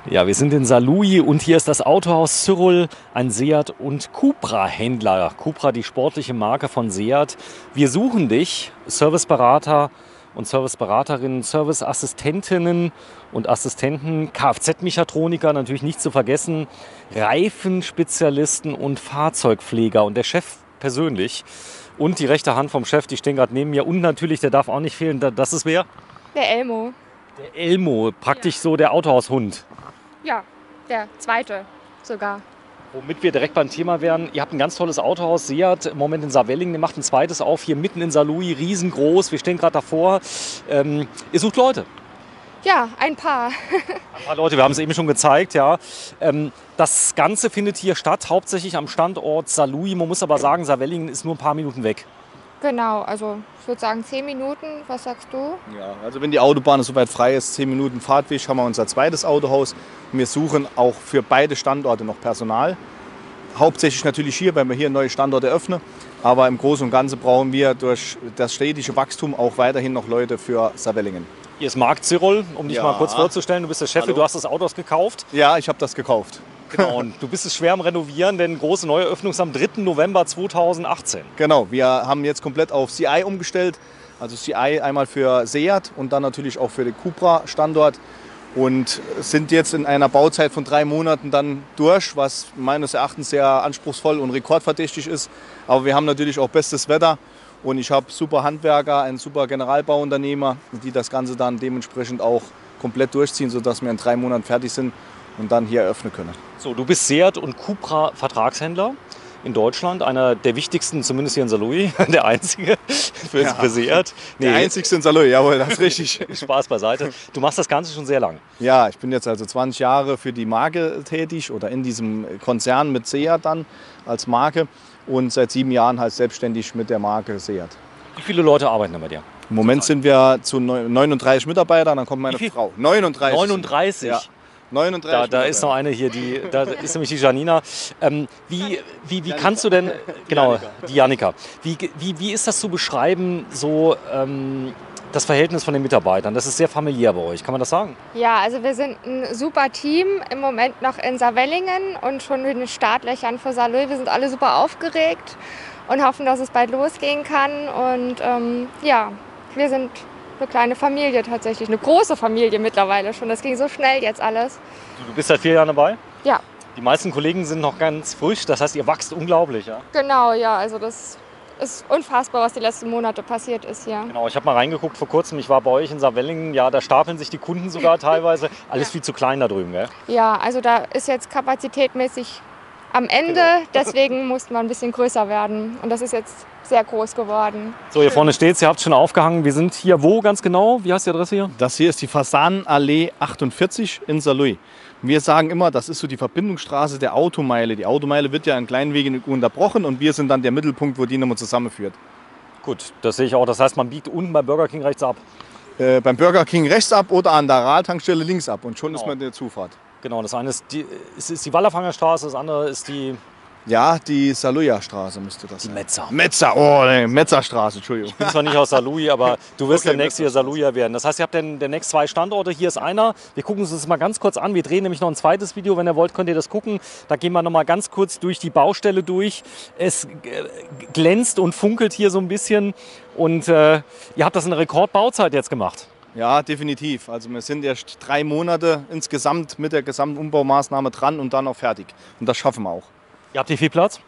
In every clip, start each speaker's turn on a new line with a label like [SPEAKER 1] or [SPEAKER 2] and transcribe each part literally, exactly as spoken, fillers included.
[SPEAKER 1] Ja, wir sind in Saarlouis und hier ist das Autohaus Cyrol, ein Seat- und Cupra-Händler. Cupra, die sportliche Marke von Seat. Wir suchen dich, Serviceberater und Serviceberaterinnen, Serviceassistentinnen und Assistenten, Kfz-Mechatroniker, natürlich nicht zu vergessen, Reifenspezialisten und Fahrzeugpfleger. Und der Chef persönlich und die rechte Hand vom Chef, die stehen gerade neben mir. Und natürlich, der darf auch nicht fehlen, das ist wer?
[SPEAKER 2] Der Elmo.
[SPEAKER 1] Der Elmo, praktisch so der Autohaushund.
[SPEAKER 2] Ja, der zweite sogar.
[SPEAKER 1] Womit wir direkt beim Thema wären, ihr habt ein ganz tolles Autohaus, Seat, im Moment in Saarwellingen, ihr macht ein zweites auf, hier mitten in Saarlouis, riesengroß, wir stehen gerade davor. Ähm, ihr sucht Leute.
[SPEAKER 2] Ja, ein paar.
[SPEAKER 1] Ein paar Leute, wir haben es eben schon gezeigt, ja. Ähm, das Ganze findet hier statt, hauptsächlich am Standort Saarlouis. Man muss aber sagen, Saarwellingen ist nur ein paar Minuten weg.
[SPEAKER 2] Genau, also ich würde sagen zehn Minuten. Was sagst du?
[SPEAKER 3] Ja, also wenn die Autobahn soweit frei ist, zehn Minuten Fahrtweg, haben wir unser zweites Autohaus. Wir suchen auch für beide Standorte noch Personal. Hauptsächlich natürlich hier, weil wir hier neue Standorte öffnen. Aber im Großen und Ganzen brauchen wir durch das stetige Wachstum auch weiterhin noch Leute für Saarwellingen.
[SPEAKER 1] Hier ist Marc Cyrol, um dich
[SPEAKER 3] Ja.
[SPEAKER 1] mal kurz vorzustellen. Du bist der Chef,
[SPEAKER 3] Hallo.
[SPEAKER 1] du hast das Auto gekauft.
[SPEAKER 3] Ja, ich habe das gekauft.
[SPEAKER 1] Genau, und du bist es schwer am Renovieren, denn große Neueröffnung ist am dritten November zweitausendachtzehn.
[SPEAKER 3] Genau, wir haben jetzt komplett auf C I umgestellt. Also C I einmal für Seat und dann natürlich auch für den Cupra-Standort. Und sind jetzt in einer Bauzeit von drei Monaten dann durch, was meines Erachtens sehr anspruchsvoll und rekordverdächtig ist. Aber wir haben natürlich auch bestes Wetter und ich habe super Handwerker, einen super Generalbauunternehmer, die das Ganze dann dementsprechend auch komplett durchziehen, sodass wir in drei Monaten fertig sind und dann hier eröffnen können.
[SPEAKER 1] So, du bist Seat und Cupra Vertragshändler in Deutschland, einer der wichtigsten, zumindest hier in Saarlouis, der einzige für,
[SPEAKER 3] Ja.
[SPEAKER 1] für Seat.
[SPEAKER 3] Der einzigste in Saarlouis, jawohl, das ist richtig.
[SPEAKER 1] Spaß beiseite. Du machst das Ganze schon sehr lang.
[SPEAKER 3] Ja, ich bin jetzt also zwanzig Jahre für die Marke tätig oder in diesem Konzern mit Seat dann als Marke und seit sieben Jahren halt selbstständig mit der Marke Seat.
[SPEAKER 1] Wie viele Leute arbeiten da bei dir?
[SPEAKER 3] Im Moment sind wir zu neununddreißig Mitarbeitern, dann kommt meine
[SPEAKER 1] Wie viel?
[SPEAKER 3] Frau. neununddreißig.
[SPEAKER 1] neununddreißig?
[SPEAKER 3] Ja. neununddreißig.
[SPEAKER 1] Da, da ist noch eine hier, die, da ist nämlich die Janina. Ähm, wie, wie, wie kannst du denn, genau, die Janika, wie, wie, wie ist das zu beschreiben, so ähm, das Verhältnis von den Mitarbeitern? Das ist sehr familiär bei euch, kann man das sagen?
[SPEAKER 2] Ja, also wir sind ein super Team, im Moment noch in Saarwellingen und schon in den Startlöchern für Saarlouis. Wir sind alle super aufgeregt und hoffen, dass es bald losgehen kann. Und ähm, ja, wir sind eine kleine Familie tatsächlich, eine große Familie mittlerweile schon. Das ging so schnell jetzt alles.
[SPEAKER 1] Du bist seit vier Jahren dabei?
[SPEAKER 2] Ja,
[SPEAKER 1] Die meisten Kollegen sind noch ganz frisch, das heißt, ihr wächst unglaublich, ja?
[SPEAKER 2] genau, ja, also das ist unfassbar, was die letzten Monate passiert ist hier.
[SPEAKER 1] Genau, ich habe mal reingeguckt vor kurzem, ich war bei euch in Saarwellingen, ja, da stapeln sich die Kunden sogar teilweise. Alles viel zu klein da drüben, gell?
[SPEAKER 2] Ja, also da ist jetzt kapazitätmäßig am Ende,
[SPEAKER 1] Genau.
[SPEAKER 2] deswegen mussten wir ein bisschen größer werden. Und das ist jetzt sehr groß geworden.
[SPEAKER 1] So, hier vorne steht's, ihr habt schon aufgehangen. Wir sind hier wo ganz genau? Wie heißt die Adresse hier?
[SPEAKER 3] Das hier ist die Fasanenallee achtundvierzig in Saarlouis. Wir sagen immer, das ist so die Verbindungsstraße der Automeile. Die Automeile wird ja in kleinen Wegen unterbrochen und wir sind dann der Mittelpunkt, wo die nochmal zusammenführt.
[SPEAKER 1] Gut, das sehe ich auch. Das heißt, man biegt unten bei Burger King rechts ab.
[SPEAKER 3] Äh, beim Burger King rechts ab oder an der Rahltankstelle links ab und schon
[SPEAKER 1] Genau.
[SPEAKER 3] ist man in der Zufahrt.
[SPEAKER 1] Genau, das eine ist die, ist, ist die Wallerfanger Straße, das andere ist die,
[SPEAKER 3] Ja, die Saarlouier Straße müsste das
[SPEAKER 1] die
[SPEAKER 3] sein.
[SPEAKER 1] Metzer.
[SPEAKER 3] Metzer, oh nee, Metzerstraße, Entschuldigung.
[SPEAKER 1] Ich bin zwar nicht aus Saarlouis, aber du wirst
[SPEAKER 3] Okay,
[SPEAKER 1] demnächst hier Saarlouier werden. Das heißt, ihr habt den, demnächst zwei Standorte. Hier ist einer. Wir gucken uns das mal ganz kurz an. Wir drehen nämlich noch ein zweites Video. Wenn ihr wollt, könnt ihr das gucken. Da gehen wir noch mal ganz kurz durch die Baustelle durch. Es äh, glänzt und funkelt hier so ein bisschen. Und äh, ihr habt das in einer Rekordbauzeit jetzt gemacht.
[SPEAKER 3] Ja, definitiv. Also wir sind erst drei Monate insgesamt mit der gesamten Umbaumaßnahme dran und dann auch fertig. Und das schaffen wir auch.
[SPEAKER 1] Ihr habt hier viel Platz?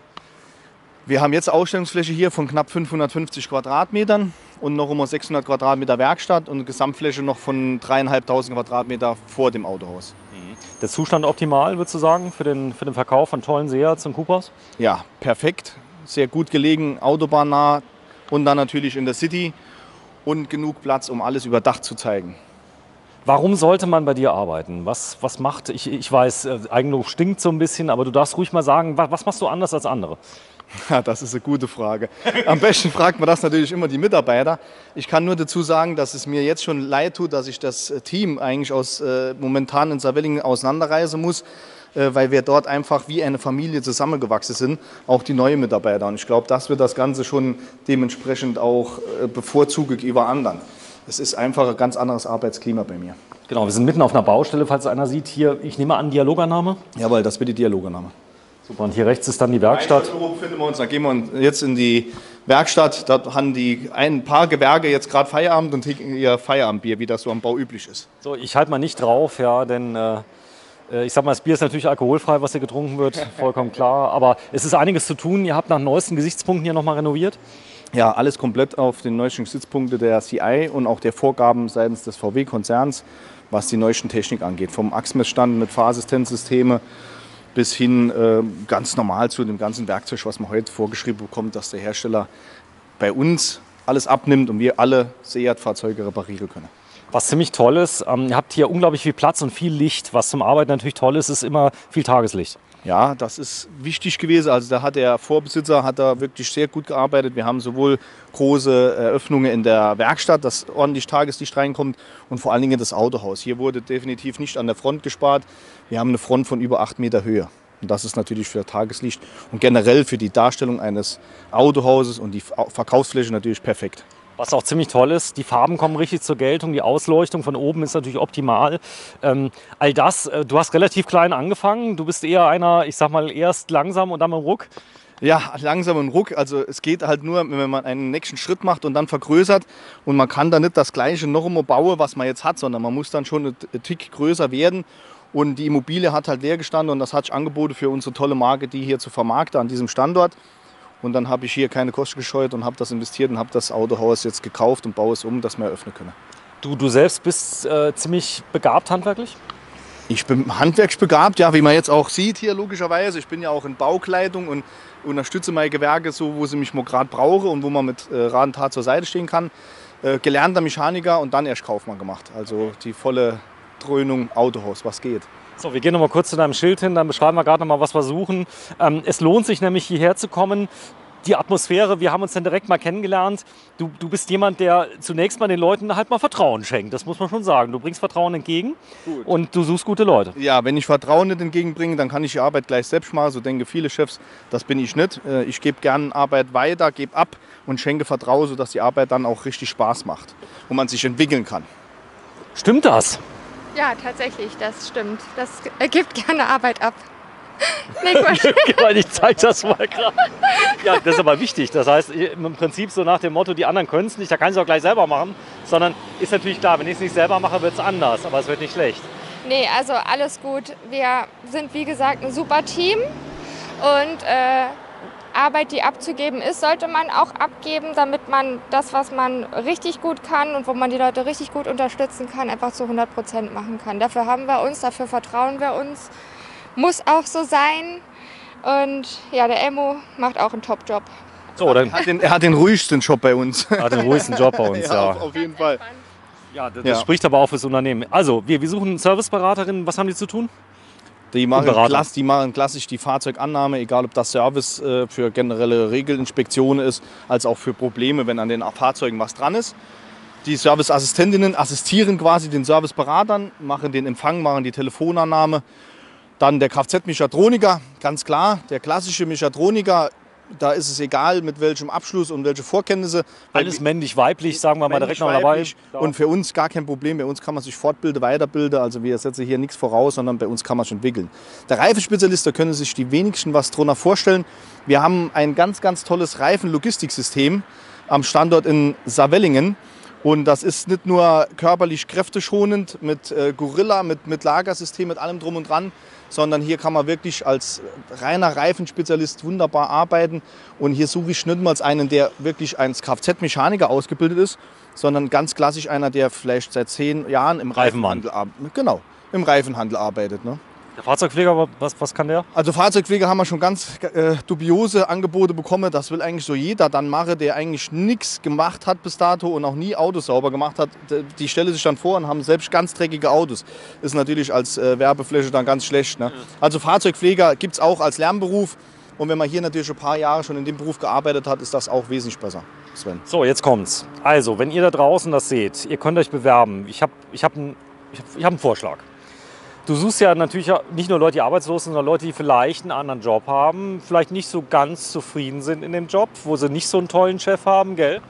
[SPEAKER 3] Wir haben jetzt Ausstellungsfläche hier von knapp fünfhundertfünfzig Quadratmetern und noch immer sechshundert Quadratmeter Werkstatt und eine Gesamtfläche noch von dreieinhalbtausend Quadratmeter vor dem Autohaus.
[SPEAKER 1] Der Zustand optimal, würdest du sagen, für den, für den Verkauf von tollen Seats und Cupras?
[SPEAKER 3] Ja, perfekt. Sehr gut gelegen, autobahnnah und dann natürlich in der City und genug Platz, um alles überdacht zu zeigen.
[SPEAKER 1] Warum sollte man bei dir arbeiten? Was, was macht, ich, ich weiß, äh, Eigenlob stinkt so ein bisschen, aber du darfst ruhig mal sagen, was, was machst du anders als andere?
[SPEAKER 3] Ja, das ist eine gute Frage. Am besten fragt man das natürlich immer die Mitarbeiter. Ich kann nur dazu sagen, dass es mir jetzt schon leid tut, dass ich das Team eigentlich aus, äh, momentan in Saarwellingen auseinanderreißen muss, äh, weil wir dort einfach wie eine Familie zusammengewachsen sind, auch die neuen Mitarbeiter. Und ich glaube, das wird das Ganze schon dementsprechend auch äh, bevorzugt über anderen. Es ist einfach ein ganz anderes Arbeitsklima bei mir.
[SPEAKER 1] Genau, wir sind mitten auf einer Baustelle, falls einer sieht. Hier, ich nehme an, Dialogannahme.
[SPEAKER 3] Jawohl, das wird die Dialogannahme.
[SPEAKER 1] Super, und hier rechts ist dann die Werkstatt.
[SPEAKER 3] Befinden wir uns. Dann gehen wir jetzt in die Werkstatt. Dort haben die ein paar Gewerke jetzt gerade Feierabend und trinken ihr Feierabendbier, wie das so am Bau üblich ist.
[SPEAKER 1] So, ich halte mal nicht drauf, ja, denn äh, ich sag mal, das Bier ist natürlich alkoholfrei, was hier getrunken wird, vollkommen klar. Aber es ist einiges zu tun. Ihr habt nach neuesten Gesichtspunkten hier nochmal renoviert.
[SPEAKER 3] Ja, alles komplett auf den neuesten Gesichtspunkten der C I und auch der Vorgaben seitens des V W-Konzerns, was die neuesten Technik angeht. Vom Achsmessstand mit Fahrassistenzsysteme bis hin äh, ganz normal zu dem ganzen Werkzeug, was man heute vorgeschrieben bekommt, dass der Hersteller bei uns alles abnimmt und wir alle Seat-Fahrzeuge reparieren können.
[SPEAKER 1] Was ziemlich toll ist, ähm, ihr habt hier unglaublich viel Platz und viel Licht. Was zum Arbeiten natürlich toll ist, ist immer viel Tageslicht.
[SPEAKER 3] Ja, das ist wichtig gewesen. Also da hat der Vorbesitzer hat da wirklich sehr gut gearbeitet. Wir haben sowohl große Eröffnungen in der Werkstatt, dass ordentlich Tageslicht reinkommt und vor allen Dingen das Autohaus. Hier wurde definitiv nicht an der Front gespart. Wir haben eine Front von über acht Meter Höhe. Und das ist natürlich für Tageslicht und generell für die Darstellung eines Autohauses und die Verkaufsfläche natürlich perfekt.
[SPEAKER 1] Was auch ziemlich toll ist, die Farben kommen richtig zur Geltung, die Ausleuchtung von oben ist natürlich optimal. Ähm, all das, äh, du hast relativ klein angefangen, du bist eher einer, ich sag mal, erst langsam und dann mit dem Ruck.
[SPEAKER 3] Ja, langsam und Ruck. Also es geht halt nur, wenn man einen nächsten Schritt macht und dann vergrößert. Und man kann da nicht das Gleiche noch immer bauen, was man jetzt hat, sondern man muss dann schon ein Tick größer werden. Und die Immobilie hat halt leer gestanden und das hat sich angeboten für unsere tolle Marke, die hier zu vermarkten an diesem Standort. Und dann habe ich hier keine Kosten gescheut und habe das investiert und habe das Autohaus jetzt gekauft und baue es um, dass wir eröffnen können.
[SPEAKER 1] Du, du selbst bist äh, ziemlich begabt handwerklich?
[SPEAKER 3] Ich bin handwerklich begabt, ja, wie man jetzt auch sieht hier logischerweise. Ich bin ja auch in Baukleidung und unterstütze meine Gewerke so, wo sie mich mal gerade brauche und wo man mit äh, Rat und Tat zur Seite stehen kann. Äh, gelernter Mechaniker und dann erst Kaufmann gemacht. Also die volle Dröhnung Autohaus, was geht.
[SPEAKER 1] So, wir gehen noch mal kurz zu deinem Schild hin, dann beschreiben wir gerade noch mal, was wir suchen. Ähm, es lohnt sich nämlich hierher zu kommen. Die Atmosphäre, wir haben uns dann direkt mal kennengelernt. Du, du bist jemand, der zunächst mal den Leuten halt mal Vertrauen schenkt. Das muss man schon sagen. Du bringst Vertrauen entgegen Gut. und du suchst gute Leute.
[SPEAKER 3] Ja, wenn ich Vertrauen nicht entgegenbringe, dann kann ich die Arbeit gleich selbst machen. So denken viele Chefs, das bin ich nicht. Ich gebe gerne Arbeit weiter, gebe ab und schenke Vertrauen, sodass die Arbeit dann auch richtig Spaß macht und man sich entwickeln kann.
[SPEAKER 1] Stimmt das?
[SPEAKER 2] Ja, tatsächlich, das stimmt. Das gibt gerne Arbeit ab. Nee,
[SPEAKER 1] ich zeige das mal gerade. Ja, das ist aber wichtig. Das heißt, im Prinzip so nach dem Motto, die anderen können es nicht, da kann ich es auch gleich selber machen. Sondern ist natürlich klar, wenn ich es nicht selber mache, wird es anders. Aber es wird nicht schlecht.
[SPEAKER 2] Nee, also alles gut. Wir sind, wie gesagt, ein super Team. Und äh, Arbeit, die abzugeben ist, sollte man auch abgeben, damit man das, was man richtig gut kann und wo man die Leute richtig gut unterstützen kann, einfach zu hundert Prozent machen kann. Dafür haben wir uns, dafür vertrauen wir uns. Muss auch so sein. Und ja, der Elmo macht auch einen Top-Job.
[SPEAKER 1] So, dann
[SPEAKER 3] er, hat den, er hat den ruhigsten Job bei uns.
[SPEAKER 1] Er hat den ruhigsten Job bei uns, ja.
[SPEAKER 3] ja. Auf, auf jeden Fall.
[SPEAKER 1] Ja, das,
[SPEAKER 3] ja.
[SPEAKER 1] das spricht aber auch fürs Unternehmen. Also, wir, wir suchen Serviceberaterinnen. Was haben die zu tun?
[SPEAKER 3] Die machen, klass, die machen klassisch die Fahrzeugannahme, egal ob das Service äh, für generelle Regelinspektionen ist, als auch für Probleme, wenn an den Fahrzeugen was dran ist. Die Serviceassistentinnen assistieren quasi den Serviceberatern, machen den Empfang, machen die Telefonannahme. Dann der Kfz-Mechatroniker, ganz klar, der klassische Mechatroniker, da ist es egal, mit welchem Abschluss und welche Vorkenntnisse.
[SPEAKER 1] Alles männlich, weiblich, sagen wir mal direkt noch dabei.
[SPEAKER 3] Und für uns gar kein Problem, bei uns kann man sich fortbilden, weiterbilden, also wir setzen hier nichts voraus, sondern bei uns kann man sich entwickeln. Der Reifenspezialist, da können sich die wenigsten was drunter vorstellen. Wir haben ein ganz, ganz tolles Reifenlogistiksystem am Standort in Savellingen. Und das ist nicht nur körperlich kräfteschonend mit äh, Gorilla, mit, mit Lagersystem, mit allem drum und dran, sondern hier kann man wirklich als reiner Reifenspezialist wunderbar arbeiten. Und hier suche ich nicht mal als einen, der wirklich als Kfz-Mechaniker ausgebildet ist, sondern ganz klassisch einer, der vielleicht seit zehn Jahren im Reifenhandel, genau, im Reifenhandel arbeitet. Ne?
[SPEAKER 1] Der Fahrzeugpfleger, was, was kann der?
[SPEAKER 3] Also Fahrzeugpfleger haben wir schon ganz äh, dubiose Angebote bekommen. Das will eigentlich so jeder dann machen, der eigentlich nichts gemacht hat bis dato und auch nie Autos sauber gemacht hat. Die stellen sich dann vor und haben selbst ganz dreckige Autos. Ist natürlich als äh, Werbefläche dann ganz schlecht. Ne? Also Fahrzeugpfleger gibt es auch als Lernberuf. Und wenn man hier natürlich ein paar Jahre schon in dem Beruf gearbeitet hat, ist das auch wesentlich besser. Sven.
[SPEAKER 1] So, jetzt kommt's. Also, wenn ihr da draußen das seht, ihr könnt euch bewerben. Ich habe ich hab einen ich hab, ich hab einen Vorschlag. Du suchst ja natürlich nicht nur Leute, die arbeitslos sind, sondern Leute, die vielleicht einen anderen Job haben, vielleicht nicht so ganz zufrieden sind in dem Job, wo sie nicht so einen tollen Chef haben, gell?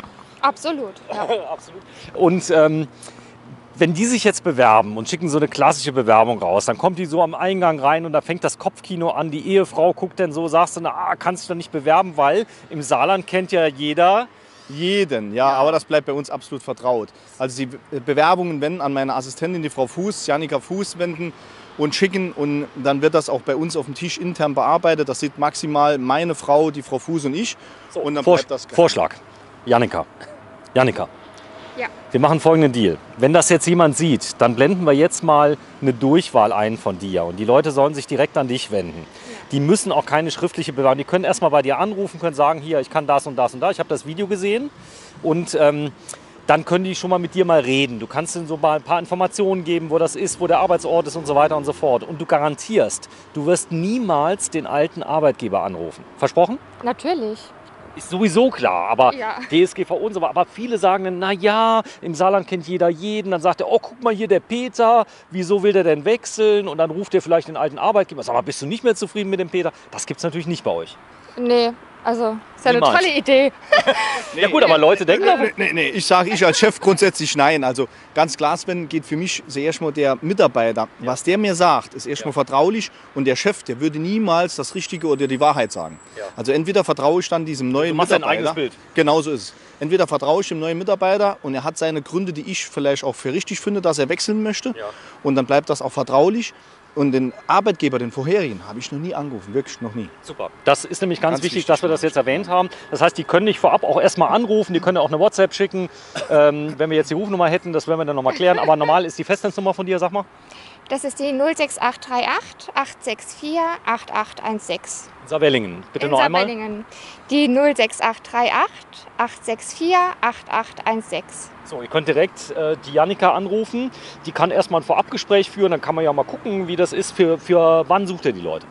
[SPEAKER 2] Absolut. Ja.
[SPEAKER 1] Absolut. Und ähm, wenn die sich jetzt bewerben und schicken so eine klassische Bewerbung raus, dann kommt die so am Eingang rein und da fängt das Kopfkino an. Die Ehefrau guckt dann so, sagst du, na, ah, kannst du doch nicht bewerben, weil im Saarland kennt ja jeder
[SPEAKER 3] jeden, ja, ja, aber das bleibt bei uns absolut vertraut. Also die Bewerbungen wenden an meine Assistentin, die Frau Fuß, Janika Fuß, wenden und schicken und dann wird das auch bei uns auf dem Tisch intern bearbeitet. Das sieht maximal meine Frau, die Frau Fuß und ich.
[SPEAKER 1] So,
[SPEAKER 3] und dann
[SPEAKER 1] Vor
[SPEAKER 3] bleibt das
[SPEAKER 1] Vorschlag, Janika. Janika.
[SPEAKER 2] Ja.
[SPEAKER 1] Wir machen folgenden Deal. Wenn das jetzt jemand sieht, dann blenden wir jetzt mal eine Durchwahl ein von dir. Und die Leute sollen sich direkt an dich wenden. Ja. Die müssen auch keine schriftliche Bewerbung. Die können erstmal bei dir anrufen, können sagen, hier, ich kann das und das und das. Ich habe das Video gesehen. Und ähm, dann können die schon mal mit dir mal reden. Du kannst ihnen so mal ein paar Informationen geben, wo das ist, wo der Arbeitsort ist und so weiter und so fort. Und du garantierst, du wirst niemals den alten Arbeitgeber anrufen. Versprochen?
[SPEAKER 2] Natürlich.
[SPEAKER 1] Ist sowieso klar, aber
[SPEAKER 2] Ja.
[SPEAKER 1] D S G V O und so weiter. Aber viele sagen dann, na ja, im Saarland kennt jeder jeden. Dann sagt er, oh, guck mal hier, der Peter, wieso will der denn wechseln? Und dann ruft er vielleicht den alten Arbeitgeber. Sag mal, bist du nicht mehr zufrieden mit dem Peter? Das gibt es natürlich nicht bei euch.
[SPEAKER 2] Nee, also ist ja eine
[SPEAKER 1] Niemals.
[SPEAKER 2] tolle Idee.
[SPEAKER 1] Ja gut, aber Leute denken doch,
[SPEAKER 3] Nee, nee, nee. Ich sage ich als Chef grundsätzlich nein. Also ganz klar, Sven, geht für mich zuerst mal der Mitarbeiter. Was der mir sagt, ist erstmal
[SPEAKER 1] Ja.
[SPEAKER 3] vertraulich und der Chef, der würde niemals das Richtige oder die Wahrheit sagen.
[SPEAKER 1] Ja.
[SPEAKER 3] Also entweder vertraue ich dann diesem neuen
[SPEAKER 1] Du machst dein
[SPEAKER 3] Mitarbeiter.
[SPEAKER 1] eigenes Bild.
[SPEAKER 3] Genau so ist es. Entweder vertraue ich dem neuen Mitarbeiter und er hat seine Gründe, die ich vielleicht auch für richtig finde, dass er wechseln möchte.
[SPEAKER 1] Ja.
[SPEAKER 3] Und dann bleibt das auch vertraulich. Und den Arbeitgeber, den vorherigen, habe ich noch nie angerufen, wirklich noch nie.
[SPEAKER 1] super. Das ist nämlich ganz,
[SPEAKER 3] Ganz
[SPEAKER 1] wichtig,
[SPEAKER 3] wichtig,
[SPEAKER 1] dass wir das jetzt erwähnt haben. Das heißt, die können dich vorab auch erstmal anrufen, die können auch eine WhatsApp schicken. Ähm, wenn wir jetzt die Rufnummer hätten, das werden wir dann nochmal klären. Aber normal ist die Festnetznummer von dir, sag mal.
[SPEAKER 2] Das ist die null sechs acht drei acht acht sechs vier acht acht eins sechs.
[SPEAKER 1] Saarwellingen. Bitte
[SPEAKER 2] In
[SPEAKER 1] noch einmal.
[SPEAKER 2] Saarbrücken. Die null sechs acht drei acht acht sechs vier acht acht eins sechs.
[SPEAKER 1] So, ihr könnt direkt äh, die Janika anrufen. Die kann erstmal ein Vorabgespräch führen. Dann kann man ja mal gucken, wie das ist. Für, für wann sucht ihr die Leute?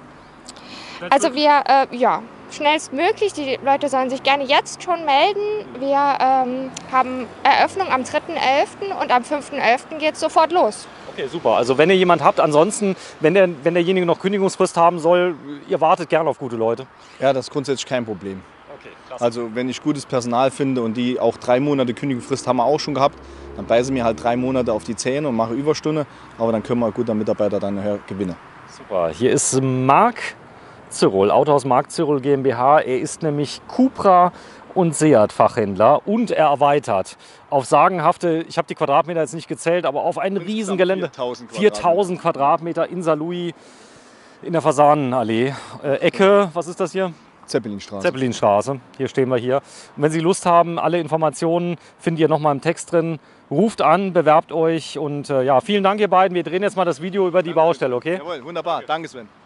[SPEAKER 2] Also wir, äh, ja, schnellstmöglich. Die Leute sollen sich gerne jetzt schon melden. Wir ähm, haben Eröffnung am dritten elften und am fünften elften geht es sofort los.
[SPEAKER 1] Okay, super. Also wenn ihr jemand habt, ansonsten, wenn, der, wenn derjenige noch Kündigungsfrist haben soll, ihr wartet gerne auf gute Leute.
[SPEAKER 3] Ja, das ist grundsätzlich kein Problem.
[SPEAKER 1] Okay, klasse.
[SPEAKER 3] Also wenn ich gutes Personal finde und die auch drei Monate Kündigungsfrist haben wir auch schon gehabt, dann beiße mir halt drei Monate auf die Zähne und mache Überstunde. Aber dann können wir guter Mitarbeiter dann nachher gewinnen.
[SPEAKER 1] Super. Hier ist Marc Zyrol, Autohaus Marc Zyrol GmbH. Er ist nämlich Cupra und Seat-Fachhändler und er erweitert auf sagenhafte, ich habe die Quadratmeter jetzt nicht gezählt, aber auf ein Riesengelände.
[SPEAKER 3] viertausend Quadratmeter.
[SPEAKER 1] viertausend Quadratmeter in Saarlouis in der Fasanenallee. Äh, Ecke, was ist das hier?
[SPEAKER 3] Zeppelinstraße.
[SPEAKER 1] Zeppelinstraße. Hier stehen wir hier. Und wenn Sie Lust haben, alle Informationen findet ihr nochmal im Text drin. Ruft an, bewerbt euch und äh, ja, vielen Dank ihr beiden. Wir drehen jetzt mal das Video über die Baustelle, okay?
[SPEAKER 3] Jawohl, wunderbar. Danke Sven.